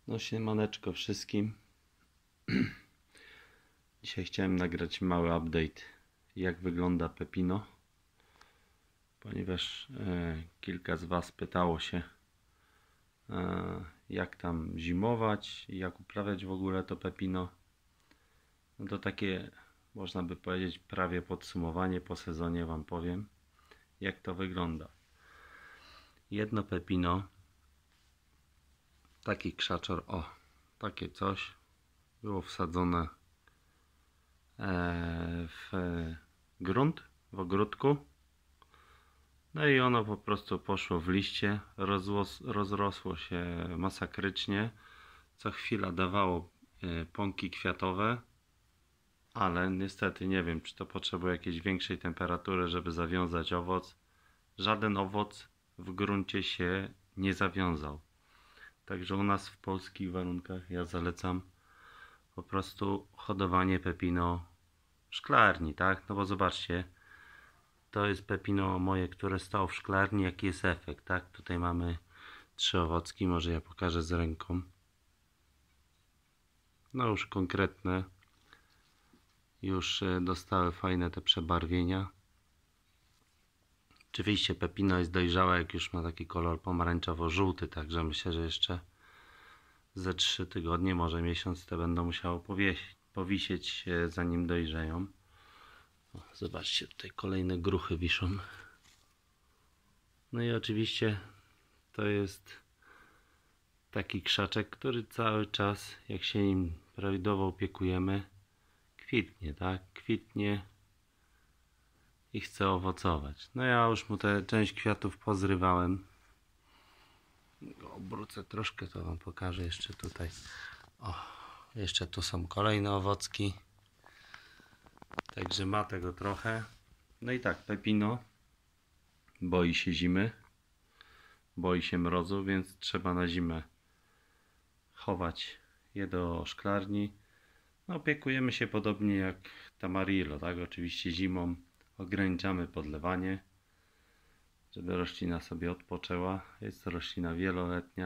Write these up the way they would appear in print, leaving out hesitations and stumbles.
No siemaneczko wszystkim. Dzisiaj chciałem nagrać mały update, jak wygląda pepino, ponieważ kilka z Was pytało się, jak tam zimować i jak uprawiać w ogóle to pepino. No to takie, można by powiedzieć, prawie podsumowanie po sezonie Wam powiem, jak to wygląda. Jedno pepino, taki krzaczor, o, takie coś, było wsadzone w grunt, w ogródku. No i ono po prostu poszło w liście, rozrosło się masakrycznie. Co chwila dawało pąki kwiatowe, ale niestety nie wiem, czy to potrzebuje jakiejś większej temperatury, żeby zawiązać owoc. Żaden owoc w gruncie się nie zawiązał. Także u nas w polskich warunkach ja zalecam po prostu hodowanie pepino w szklarni, tak? No bo zobaczcie, to jest pepino moje, które stało w szklarni. Jaki jest efekt, tak? Tutaj mamy 3 owocki, może ja pokażę z ręką. No już konkretne, już dostały fajne te przebarwienia. Oczywiście pepino jest dojrzałe, jak już ma taki kolor pomarańczowo-żółty, także myślę, że jeszcze ze 3 tygodnie, może miesiąc te będą musiało powisieć, zanim dojrzeją. Zobaczcie, tutaj kolejne gruchy wiszą. No i oczywiście to jest taki krzaczek, który cały czas, jak się nim prawidłowo opiekujemy, kwitnie, tak? Kwitnie i chce owocować. No ja już mu tę część kwiatów pozrywałem. Obrócę troszkę, to Wam pokażę jeszcze tutaj. O, jeszcze tu są kolejne owocki. Także ma tego trochę. No i tak, pepino boi się zimy, boi się mrozu, więc trzeba na zimę chować je do szklarni. No, opiekujemy się podobnie jak tamarillo, tak? Oczywiście zimą ograniczamy podlewanie, żeby roślina sobie odpoczęła. Jest to roślina wieloletnia.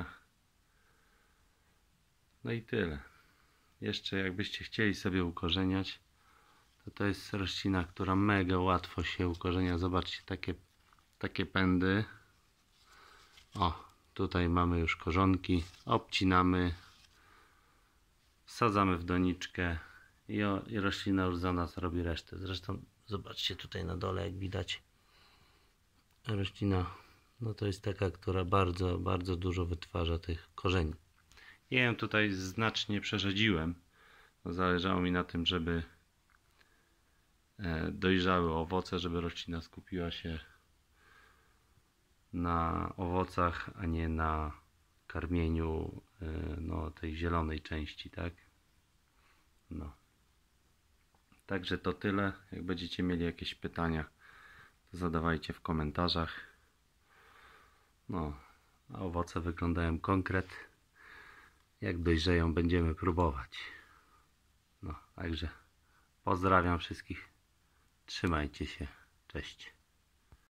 No i tyle. Jeszcze jakbyście chcieli sobie ukorzeniać, to jest roślina, która mega łatwo się ukorzenia. Zobaczcie, takie pędy. O, tutaj mamy już korzonki. Obcinamy, wsadzamy w doniczkę i roślina już za nas robi resztę. Zresztą zobaczcie tutaj na dole, jak widać, roślina, no to jest taka, która bardzo, bardzo dużo wytwarza tych korzeni. Ja ją tutaj znacznie przerzedziłem. Zależało mi na tym, żeby dojrzały owoce, żeby roślina skupiła się na owocach, a nie na karmieniu no, tej zielonej części, tak? No. Także to tyle. Jak będziecie mieli jakieś pytania, to zadawajcie w komentarzach. No, a owoce wyglądają konkret. Jak dojrzeją, będziemy próbować. No, także pozdrawiam wszystkich. Trzymajcie się. Cześć.